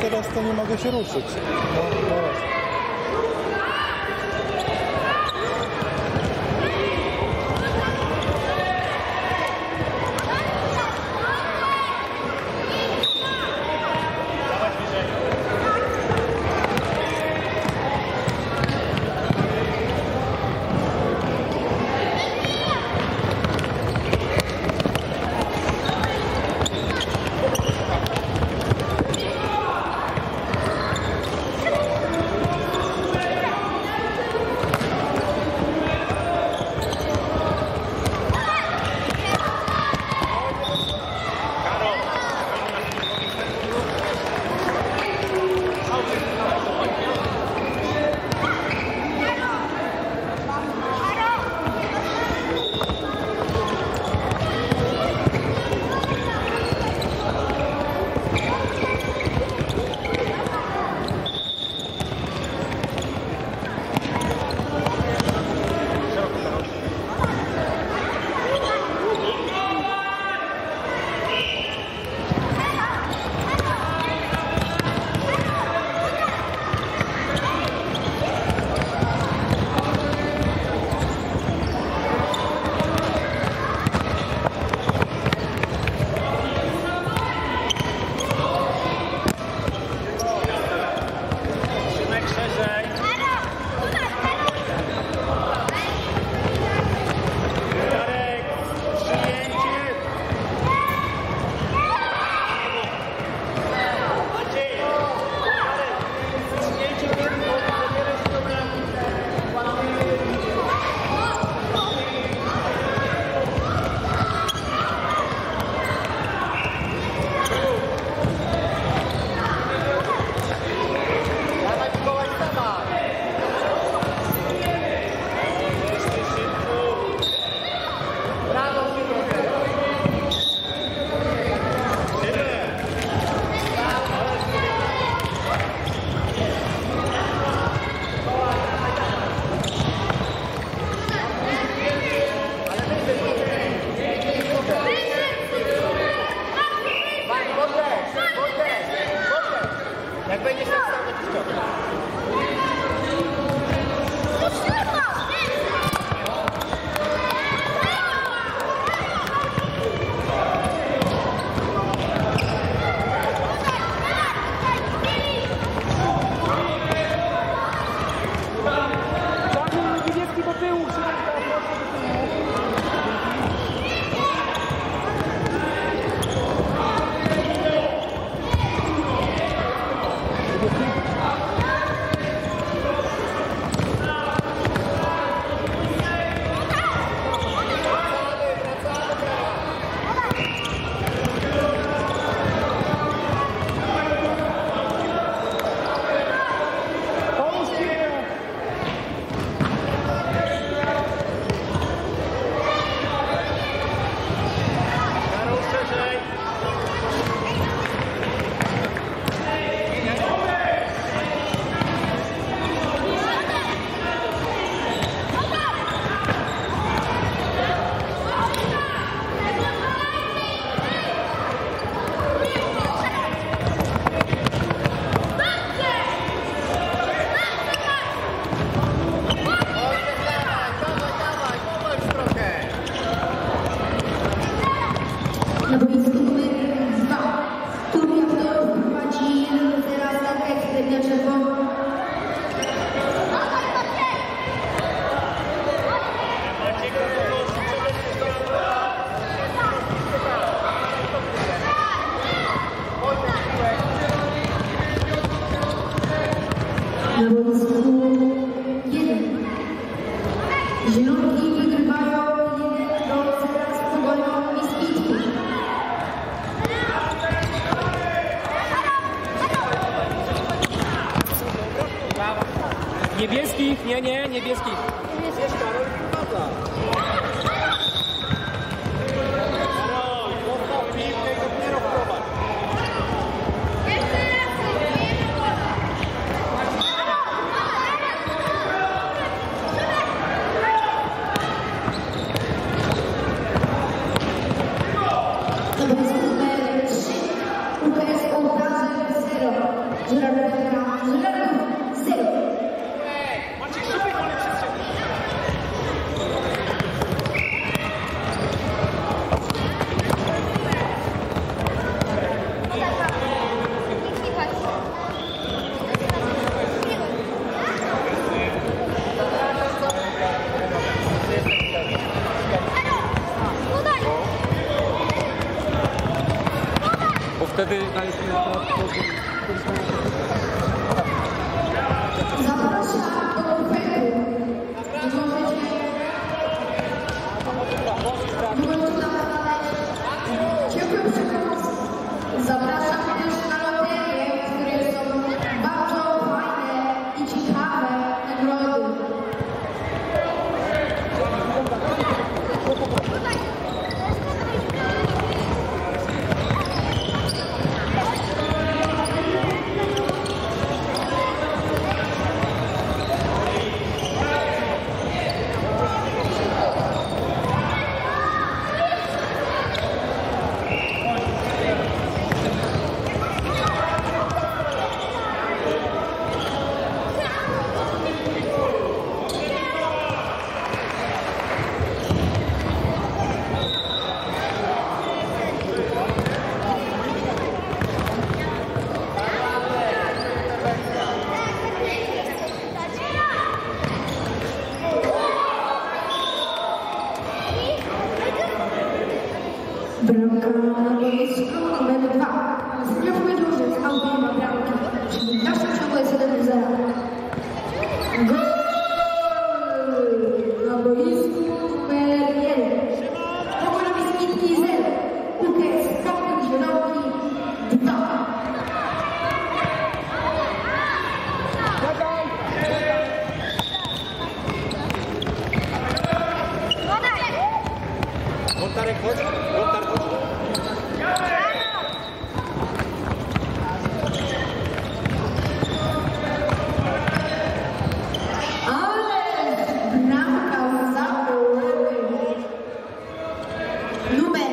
teraz to nie mogę się ruszyć. No, teraz. Jak będziesz tak sam, to ci skoczę. Niebieski do tyłu, Na boisku numer 2 turniej prowadzi teraz tak ekspert na czerwono. Na boisku 1 zielonki wygrywają 1-0 z Pogonią Miskitki. Niebieskich, nie, niebieskich. Jest Karol Pata. Karol, zostaw piłkę i dopiero wprowadź. Na boisku numer 3 UKS Ołtarze 0. wtedy Zapraszam do bufetu. Możecie nadawać ciepłe przekąski. Zapraszam też na loterię, w której są bardzo fajne i ciekawe nagrody. Bramka na boisku numer 2. Sędzia powiedział, że z autem ma bramki, czyli nasze ciągłe jest 1-0. Gol na boisku numer 1. Pokonamy Skitki 0. Piłkę z Kopem Zielonki 2. Wątarek, chodź. Wątar, chodź. Ale bramka za numer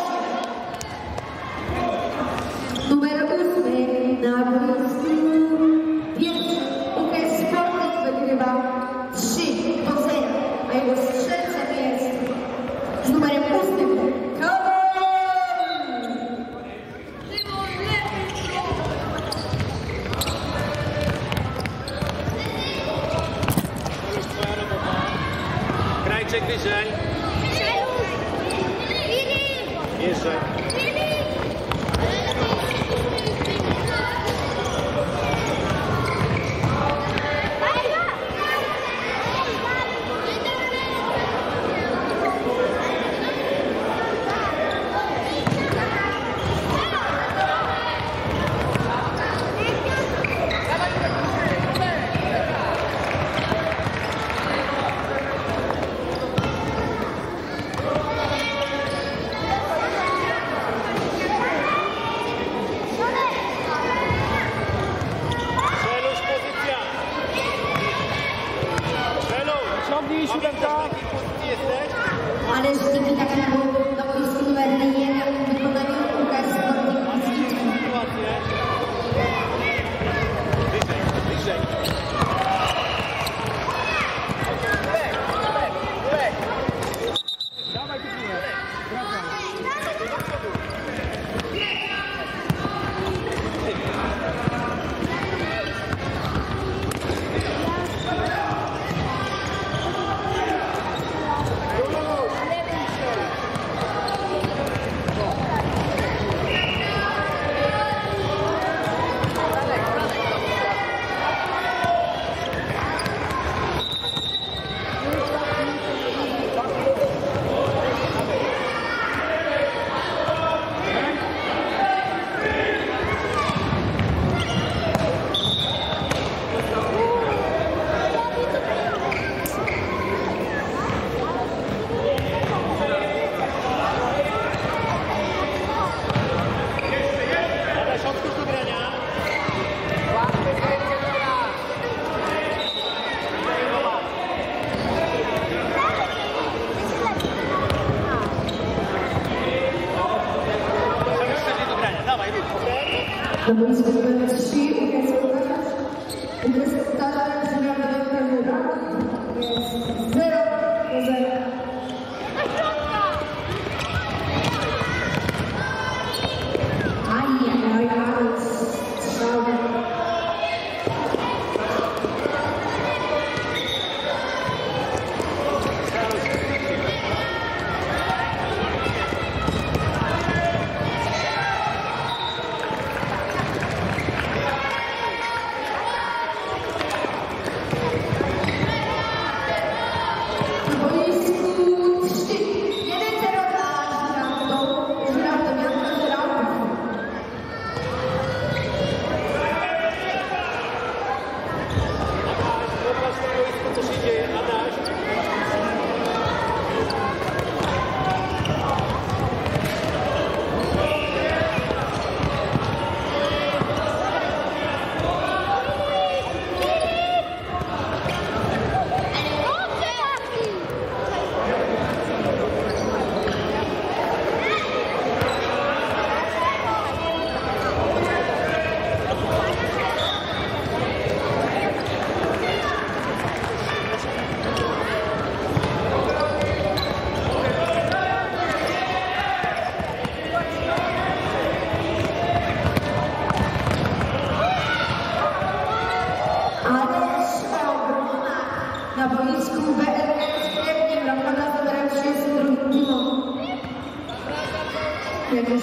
8. Numer 8 na boisku pierwszy. UKS Sporting wygrywa 3-0, a jego strzelcem jest z numerem 8. Krajczek wyżej. Jeszcze. ciągnij siódemka. Ale z tymi takimi na boisku numer 1 w wykonaniu UKS Sporting. Wyżej. Dawaj, Kupinek. Na boisku numer 3 UKS Universitatea Zimna Mura jest 0-0.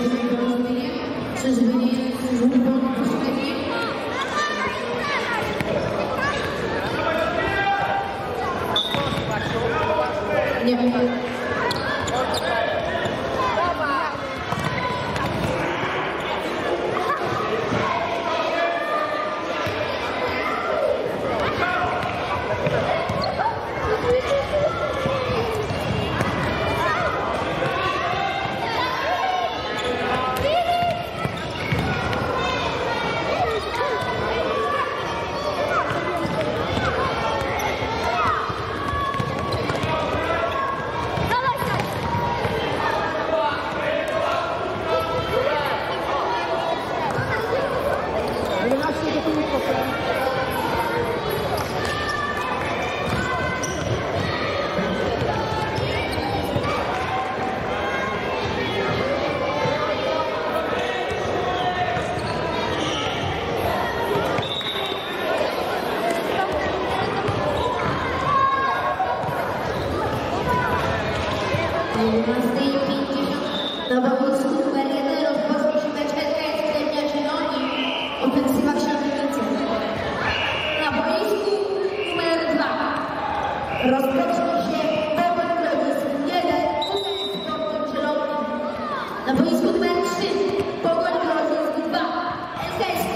jesteśmy porozumieniem? Czyżby nie jest żółtą pośrednim? Nie wiem. Na boisku numer 1 rozpoczął się mecz LKS Klemnia Zieloni, ofensywa Księżyca. Na boisku numer 2 rozpoczął się Pogoń Grodzisk 1, UTS Sportem Zielonym. Na boisku numer 3 Pogoń Grodzisk 2, LKS